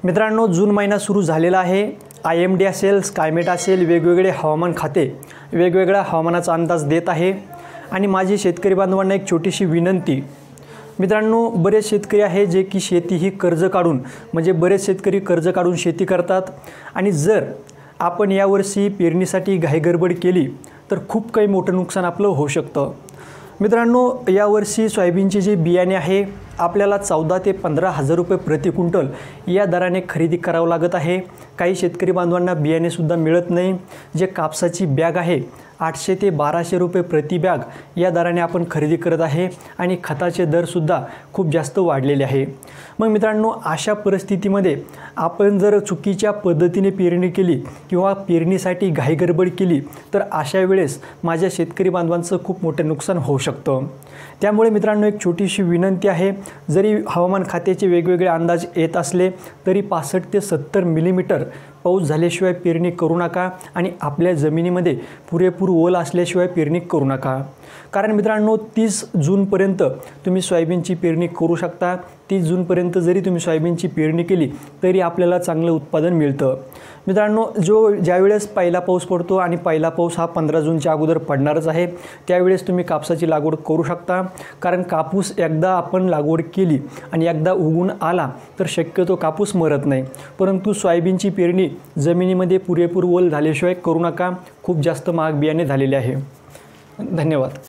मित्रांनो, जून महिना सुरू झालेला आहे। IMD असेल, स्कायमेट असेल, वेगवेगळे हवामान खाते वेगवेगळ्या हवामानाचा अंदाज देत आहे। आणि माझी शेतकरी बांधवांना एक छोटीशी विनंती। मित्रांनो, बरेच शेतकरी आहे जे की शेती ही कर्ज काढून म्हणजे बरेच शेतकरी कर्ज काढून शेती करतात आणि जर आपण यावर्षी पेरणीसाठी घाईगडबड केली तर खूप काही मोठं नुकसान आपलं होऊ शकतं। मित्रांनो, यावर्षी सोयाबीनचे जे बियाणे आहे आपल्याला 14 ते 15 हजार रुपये प्रति क्विंटल या दराने खरेदी करावं लागत आहे। काही शेतकरी बांधवांना बियाणे सुद्धा मिळत नाही। जे कापसाची बॅग आहे 800 ते 1200 रुपये प्रति बॅग या दराने आपण खरेदी करत आहे आणि खताचे दर सुद्धा खूप जास्त वाढलेले आहे। मग मित्रांनो, अशा परिस्थितीमध्ये आपण जर चुकीच्या पद्धतीने पेरणी केली किंवा पेरणीसाठी घाईगडबड केली तर अशा वेळेस माझ्या शेतकरी बांधवांचं खूप मोठे नुकसान होऊ शकतं। त्यामुळे मित्रांनो, एक छोटीशी विनंती आहे, जरी हवामान खात्याचे वेगवेगळे अंदाज येत असले तरी 65 ते 70 मिलीमीटर पाऊस झाल्याशिवाय पेरणी करू नका आणि आपल्या जमिनीमध्ये पुरेपूर ओल असल्याशिवाय पेरणी करू नका। कारण मित्रांनो, 30 जूनपर्यंत तुम्ही सोयाबीनची पेरणी करू शकता। 30 जूनपर्यंत जरी तुम्ही सोयाबीनची पेरणी केली तरी आपल्याला चांगलं उत्पादन मिळतं। मित्रांनो, ज्यावेळेस पहिला पाऊस पडतो आणि पहिला पाऊस हा 15 जूनच्या अगोदर पडणारच आहे, त्यावेळेस तुम्ही कापसाची लागवड करू शकता। कारण कापूस एकदा आपण लागवड केली आणि एकदा उगवून आला तर शक्यतो कापूस मरत नाही। परंतु सोयाबीनची पेरणी जमिनीमध्ये पुरेपूर ओल झाल्याशिवाय करू नका। खूप जास्त महाग बियाणे झालेले आहे। धन्यवाद।